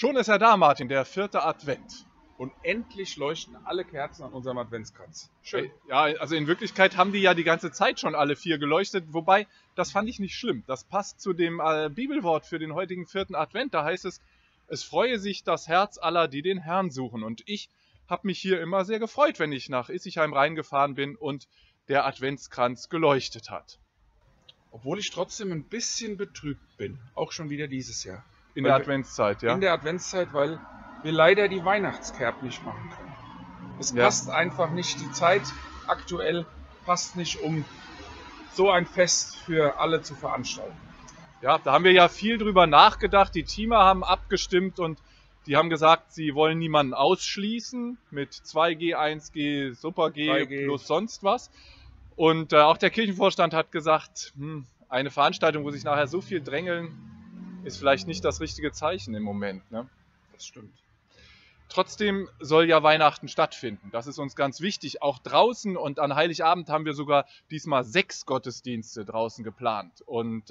Schon ist er da, Martin, der 4. Advent. Und endlich leuchten alle Kerzen an unserem Adventskranz. Schön. Ja, also in Wirklichkeit haben die ja die ganze Zeit schon alle 4 geleuchtet, wobei, das fand ich nicht schlimm. Das passt zu dem Bibelwort für den heutigen 4. Advent. Da heißt es, es freue sich das Herz aller, die den Herrn suchen. Und ich habe mich hier immer sehr gefreut, wenn ich nach Issigheim reingefahren bin und der Adventskranz geleuchtet hat. Obwohl ich trotzdem ein bisschen betrübt bin, auch schon wieder dieses Jahr. In der Adventszeit, ja? In der Adventszeit, weil wir leider die Weihnachtskerb nicht machen können. Es passt einfach nicht, die Zeit aktuell passt nicht, um so ein Fest für alle zu veranstalten. Ja, da haben wir ja viel drüber nachgedacht. Die Teamer haben abgestimmt und die haben gesagt, sie wollen niemanden ausschließen mit 2G, 1G, Super G 3G. plus sonst was. Und auch der Kirchenvorstand hat gesagt, eine Veranstaltung, wo sich nachher so viel drängeln, ist vielleicht nicht das richtige Zeichen im Moment. Ne? Das stimmt. Trotzdem soll ja Weihnachten stattfinden. Das ist uns ganz wichtig, auch draußen. Und an Heiligabend haben wir sogar diesmal 6 Gottesdienste draußen geplant. Und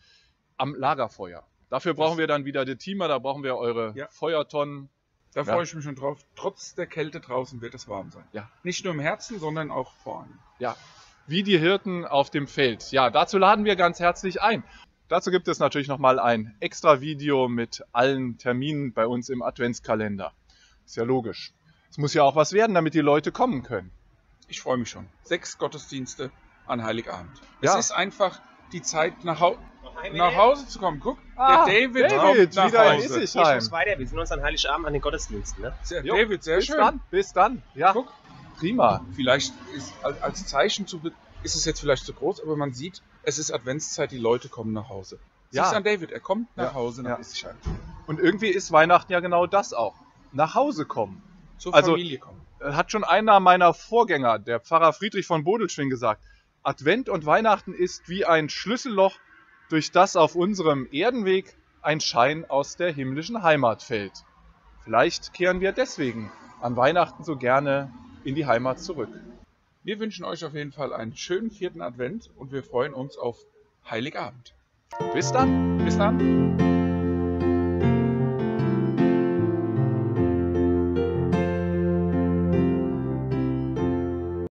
am Lagerfeuer. Dafür brauchen wir dann wieder die Teamer, da brauchen wir eure Feuertonnen. Da freue ich mich schon drauf. Trotz der Kälte draußen wird es warm sein. Ja. Nicht nur im Herzen, sondern auch vor allem. Ja, wie die Hirten auf dem Feld. Ja, dazu laden wir ganz herzlich ein. Dazu gibt es natürlich nochmal ein extra Video mit allen Terminen bei uns im Adventskalender. Ist ja logisch. Es muss ja auch was werden, damit die Leute kommen können. Ich freue mich schon. 6 Gottesdienste an Heiligabend. Ja. Es ist einfach die Zeit, nach Hause zu kommen. Guck, Ah, der David David, kommt nach wieder in Hause. Issigheim. Ich muss weiter, wir sind uns an Heiligabend an den Gottesdiensten. Ne? Jo, David, sehr bis schön. dann, bis dann. Ja, Guck, prima. vielleicht ist als Zeichen ist es jetzt vielleicht zu groß, aber man sieht, es ist Adventszeit, die Leute kommen nach Hause. Ja. Siehst du an David, er kommt nach Ja, Hause nach ja. Issigheim. Und irgendwie ist Weihnachten ja genau das auch. Nach Hause kommen. Zur Also, Familie kommen. Hat schon einer meiner Vorgänger, der Pfarrer Friedrich von Bodelschwing, gesagt, Advent und Weihnachten ist wie ein Schlüsselloch, durch das auf unserem Erdenweg ein Schein aus der himmlischen Heimat fällt. Vielleicht kehren wir deswegen an Weihnachten so gerne in die Heimat zurück. Wir wünschen euch auf jeden Fall einen schönen 4. Advent und wir freuen uns auf Heiligabend. Bis dann! Bis dann!